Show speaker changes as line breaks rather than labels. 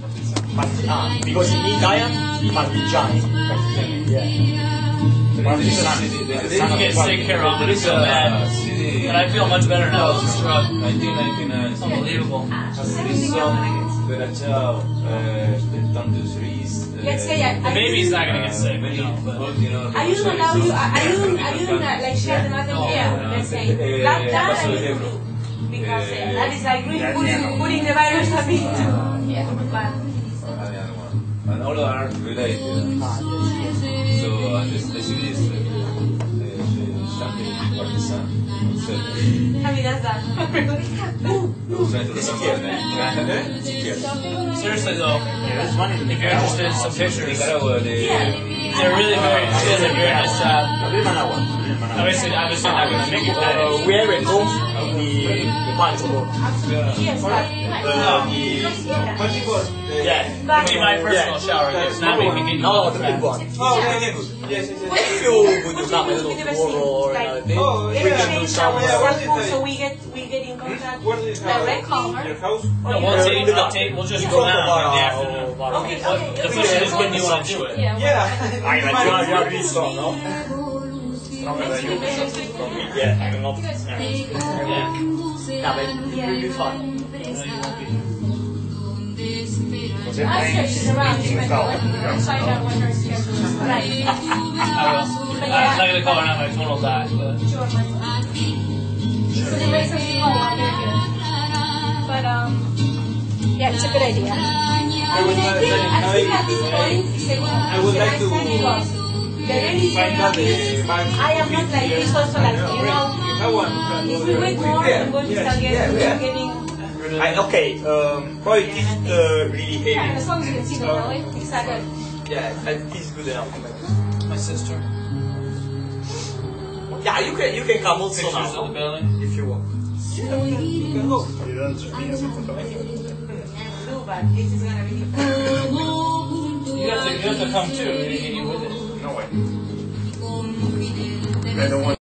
Because in Italian, partigiani. Yeah.
They need to get sick here on it so bad. And I feel much better now. It's a drug.
1999.
It's unbelievable. The baby's not gonna get sick. No, but
Ayuno now you like share the mother here. Let's say that because that is like really putting the virus a bit. Yeah.
And all are related. So the Swedish champion partisan.
Javi does that.
seriously though, if you're interested in some pictures, they're really very. She does a very nice job. Obviously not gonna make it better.
We have at home the punchable.
Yes,
Yeah, it'd be my personal shower gift, not me picking you
No,
up.
the big one.
Oh, okay, good. Yes.
If you would do something tomorrow or anything, we can do some.
So we get in contact direct
Your house?
No, we'll just go down in the afternoon.
Okay.
The question is when do you want to do it?
Yeah.
I you are really strong, no? Stronger than you. Yeah, I don't know.
Yeah.
Yeah, but you'll be fine.
I'll search around and find out what her schedule is like.
I will. I'm not gonna call her now, my phone will die. But.
Sure, my phone. So the race us know why they're here. But yeah, it's a good idea. I think at this point,
I would like to
the really I am not like this also like if we wait more, I'm going to start getting.
Okay, probably this is really heavy.
Yeah, as long as you can see the belly, exactly.
Yeah, this is good enough.
My sister.
Yeah, you can come also
Pictures of the
now
belly.
if you want.
Do, but this is gonna be.
You have to come too. You with it.
No way. I don't want